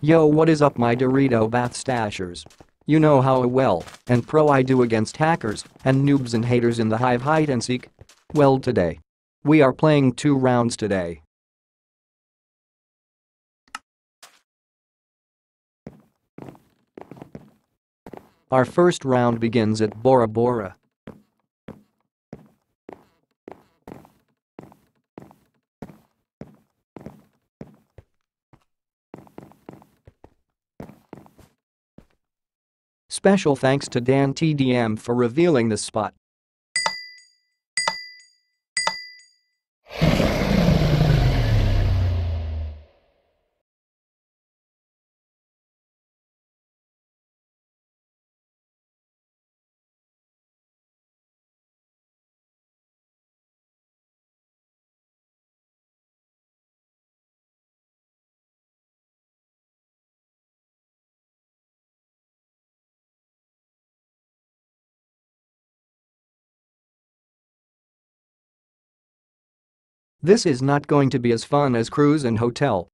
Yo, what is up, my Dorito bath stashers? You know how well and pro I do against hackers and noobs and haters in the Hive hide and seek? Well, today we are playing 2 rounds today. Our first round begins at Bora Bora. Special thanks to Dan TDM for revealing this spot. This is not going to be as fun as cruise and hotel.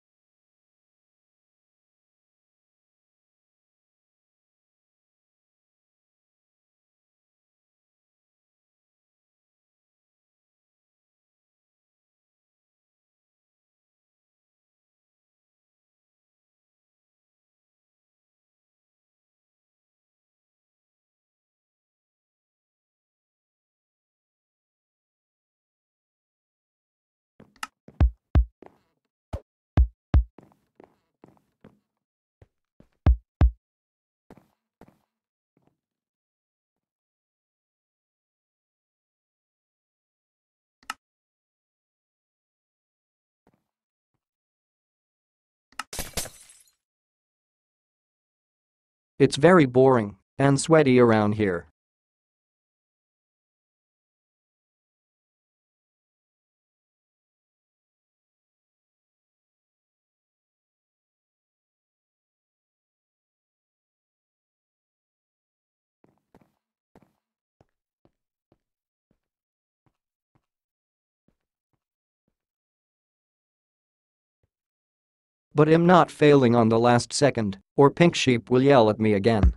It's very boring and sweaty around here. But I'm not failing on the last second, or Pink Sheep will yell at me again.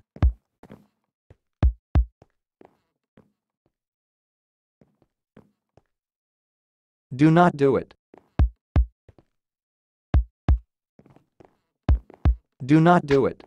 Do not do it. Do not do it.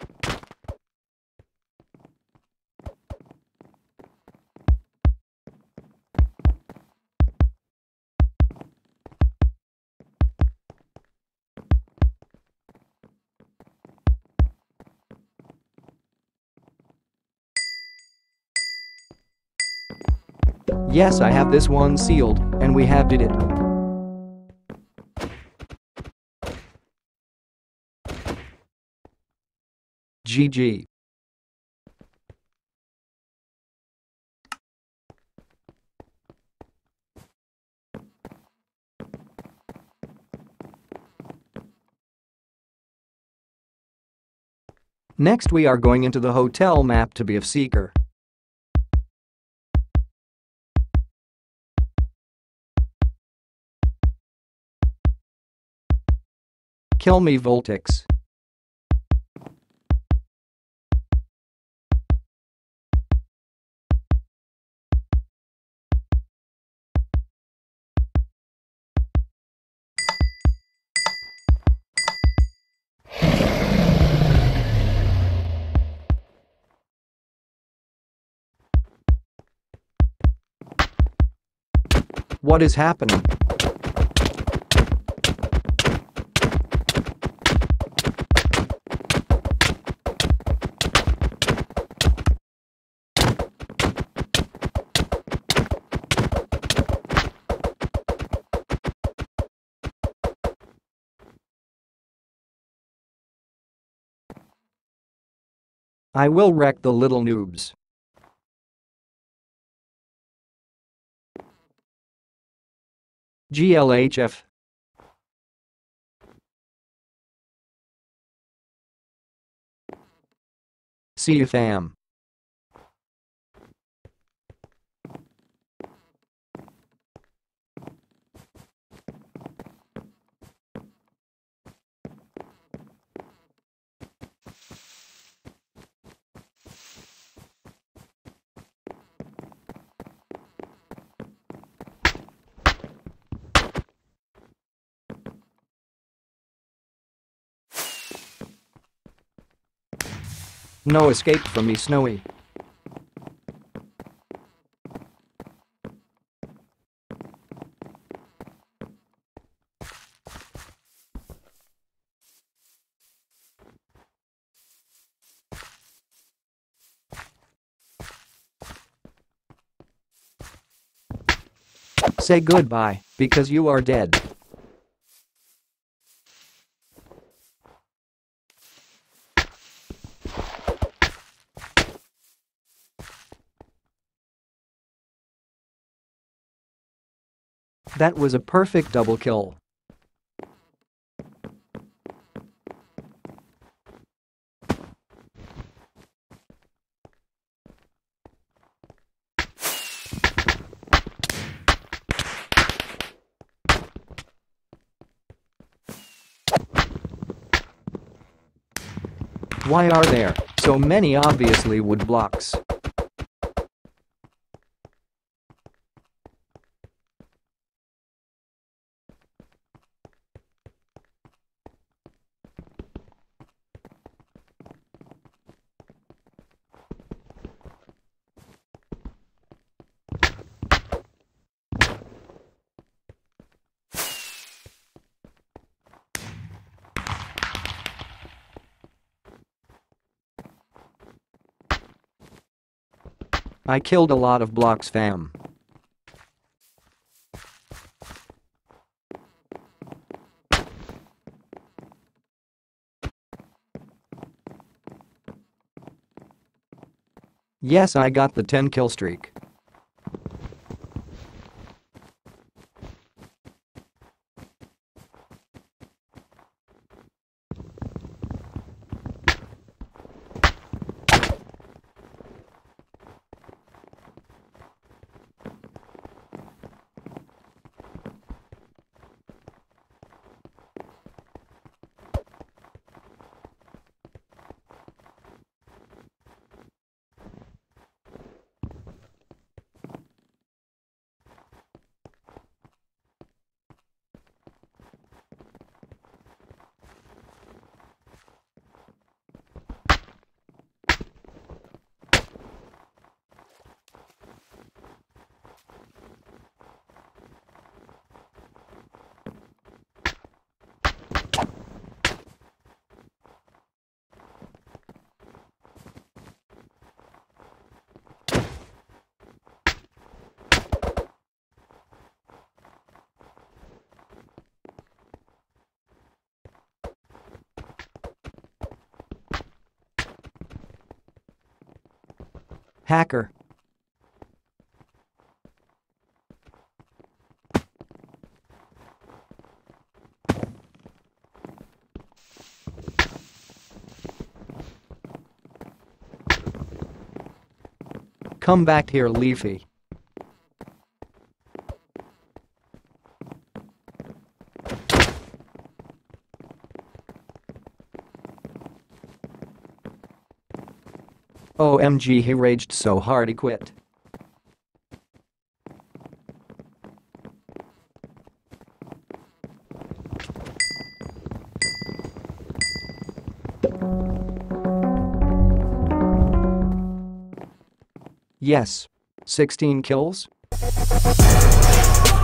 Yes, I have this one sealed, and we have did it. GG. Next we are going into the hotel map to be a seeker. Kill me, Voltix. What is happening? I will wreck the little noobs. GLHF. See you, fam. No escape from me, Snowy. Say goodbye, because you are dead. That was a perfect double kill. Why are there so many obviously wood blocks? I killed a lot of blocks, fam. Yes, I got the 10 kill streak. Hacker. Come back here, Leafy. OMG, he raged so hard he quit. Yes. 16 kills?